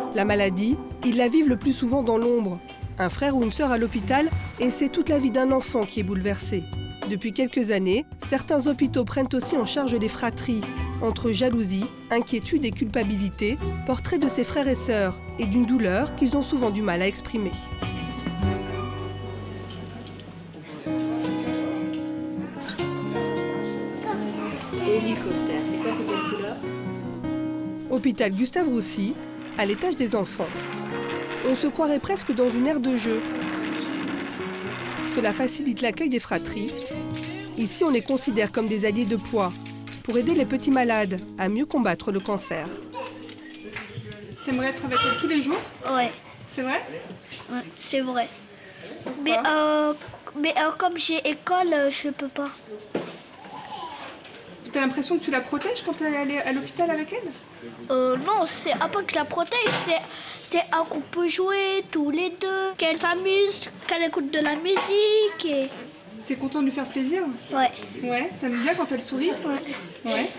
La maladie, ils la vivent le plus souvent dans l'ombre. Un frère ou une sœur à l'hôpital et c'est toute la vie d'un enfant qui est bouleversée. Depuis quelques années, certains hôpitaux prennent aussi en charge des fratries. Entre jalousie, inquiétude et culpabilité, portrait de ces frères et sœurs et d'une douleur qu'ils ont souvent du mal à exprimer. Hélicoptère. Et ça, c'est quelle couleur? Hôpital Gustave Roussy, à l'étage des enfants. On se croirait presque dans une aire de jeu. Cela facilite l'accueil des fratries. Ici, on les considère comme des alliés de poids pour aider les petits malades à mieux combattre le cancer. T'aimerais être avec elle tous les jours? Ouais. C'est vrai? Ouais, c'est vrai. Pourquoi? Mais comme j'ai école, je peux pas. T'as l'impression que tu la protèges quand t'es allée à l'hôpital avec elle? Non, c'est un peu que je la protège, c'est un qu'on peut jouer tous les deux, qu'elle s'amuse, qu'elle écoute de la musique et... T'es content de lui faire plaisir? Ouais. Ouais, t'aimes bien quand elle sourit? Ouais. Ouais.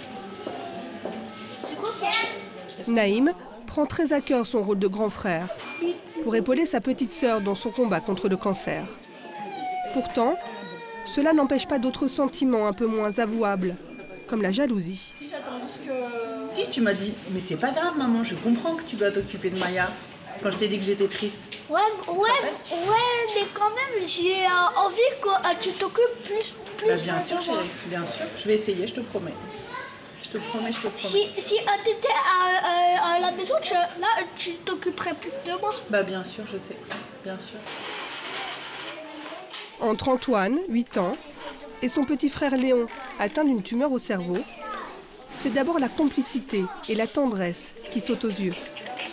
Naïm prend très à cœur son rôle de grand frère pour épauler sa petite sœur dans son combat contre le cancer. Pourtant, cela n'empêche pas d'autres sentiments un peu moins avouables, comme la jalousie. Si, tu m'as dit, mais c'est pas grave maman, je comprends que tu dois t'occuper de Maya, quand je t'ai dit que j'étais triste. Ouais, mais quand même, j'ai envie que tu t'occupes plus Bah, bien sûr de moi. chérie, bien sûr, je vais essayer, je te promets. Je te promets, je te promets. Si t'étais à la maison, là, tu t'occuperais plus de moi. Bah bien sûr, je sais, bien sûr. Entre Antoine, 8 ans, et son petit frère Léon, atteint d'une tumeur au cerveau, c'est d'abord la complicité et la tendresse qui sautent aux yeux.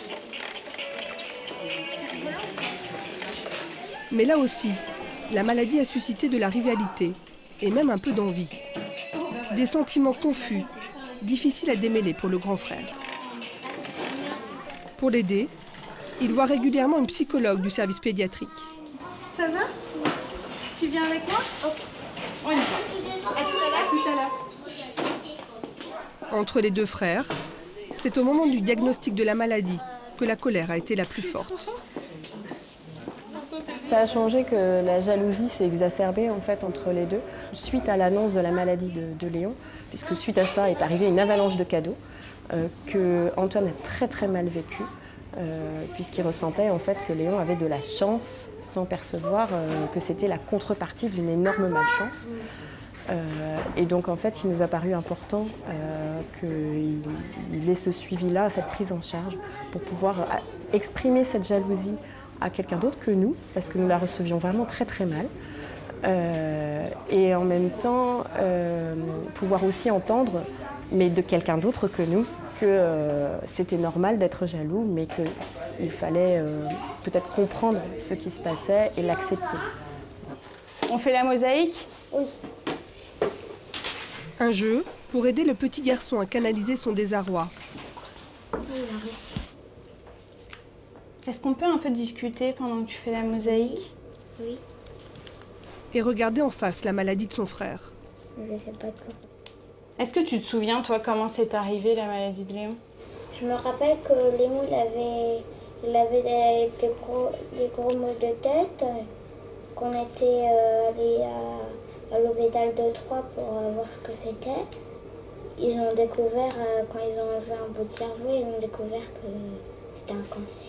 Mais là aussi, la maladie a suscité de la rivalité et même un peu d'envie. Des sentiments confus, difficiles à démêler pour le grand frère. Pour l'aider, il voit régulièrement une psychologue du service pédiatrique. Ça va? Tu viens avec moi? On y va. À tout à l'heure. Entre les deux frères, c'est au moment du diagnostic de la maladie que la colère a été la plus forte. Ça a changé que la jalousie s'est exacerbée en fait entre les deux suite à l'annonce de la maladie de Léon, puisque suite à ça est arrivée une avalanche de cadeaux que Antoine a très très mal vécu, puisqu'il ressentait en fait que Léon avait de la chance sans percevoir que c'était la contrepartie d'une énorme malchance. Et donc en fait il nous a paru important qu'il ait ce suivi-là, cette prise en charge pour pouvoir exprimer cette jalousie à quelqu'un d'autre que nous, parce que nous la recevions vraiment très très mal. Et en même temps, pouvoir aussi entendre, mais de quelqu'un d'autre que nous, que c'était normal d'être jaloux, mais qu'il fallait peut-être comprendre ce qui se passait et l'accepter. On fait la mosaïque? Oui. Un jeu pour aider le petit garçon à canaliser son désarroi. Est-ce qu'on peut un peu discuter pendant que tu fais la mosaïque? Oui. Et regarder en face la maladie de son frère. Je sais pas quoi. Est-ce que tu te souviens, toi, comment c'est arrivé la maladie de Léon? Je me rappelle que Léon, il avait des gros maux de tête, qu'on était allé à l'hôpital de Troyes pour voir ce que c'était. Ils ont découvert, quand ils ont enlevé un bout de cerveau, ils ont découvert que c'était un cancer.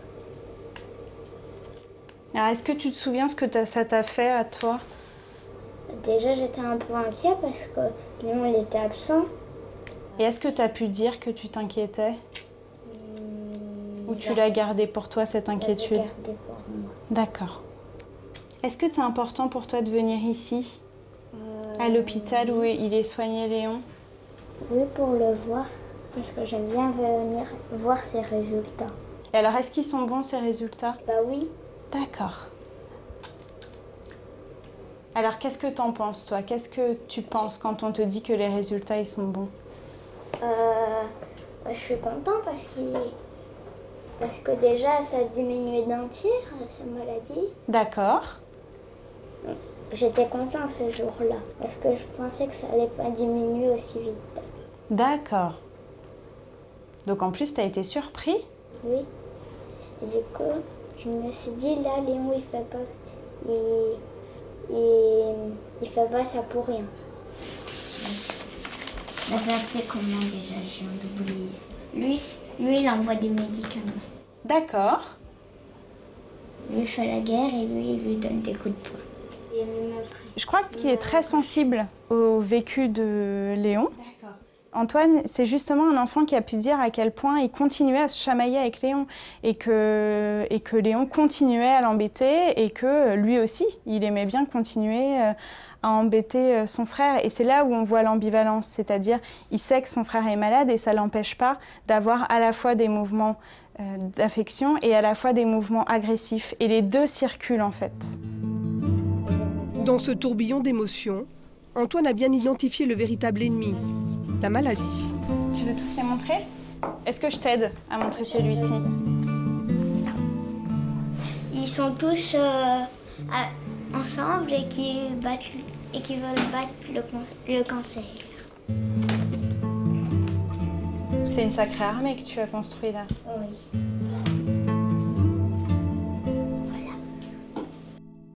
Alors, est-ce que tu te souviens ce que ça t'a fait à toi? Déjà, j'étais un peu inquiet parce que Léon, il était absent. Et est-ce que tu as pu dire que tu t'inquiétais? Ou tu l'as gardé pour toi, cette inquiétude? Je l'ai gardé pour moi. D'accord. Est-ce que c'est important pour toi de venir ici, à l'hôpital où il est soigné, Léon? Oui, pour le voir, parce que j'aime bien venir voir ses résultats. Et alors, est-ce qu'ils sont bons, ces résultats? Bah oui. D'accord. Alors, qu'est-ce que t'en penses, toi? Qu'est-ce que tu penses quand on te dit que les résultats, ils sont bons? Je suis contente parce que déjà, ça a diminué d'un tiers, sa maladie. D'accord. J'étais contente ce jour-là, parce que je pensais que ça allait pas diminuer aussi vite. D'accord. Donc, en plus, t'as été surpris? Oui. Et du coup, je me suis dit, là, Léon, il fait pas ça pour rien. Ça fait après combien déjà, je viens d'oublier. Lui, il envoie des médicaments. D'accord. Lui fait la guerre et lui, il lui donne des coups de poing. Et même après. Je crois qu'il est très sensible au vécu de Léon. Antoine, c'est justement un enfant qui a pu dire à quel point il continuait à se chamailler avec Léon et que Léon continuait à l'embêter et que lui aussi, il aimait bien continuer à embêter son frère. Et c'est là où on voit l'ambivalence, c'est-à-dire il sait que son frère est malade et ça ne l'empêche pas d'avoir à la fois des mouvements d'affection et à la fois des mouvements agressifs. Et les deux circulent en fait. Dans ce tourbillon d'émotions, Antoine a bien identifié le véritable ennemi, la maladie. Tu veux tous les montrer? Est-ce que je t'aide à montrer celui-ci? Ils sont tous ensemble et qui veulent battre le cancer. C'est une sacrée armée que tu as construite là. Oui.